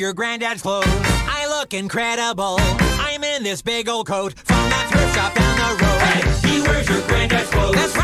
your granddad's clothes. I look incredible. I'm in this big old coat from that thrift shop down the road. Hey, he wears your granddad's clothes. That's right.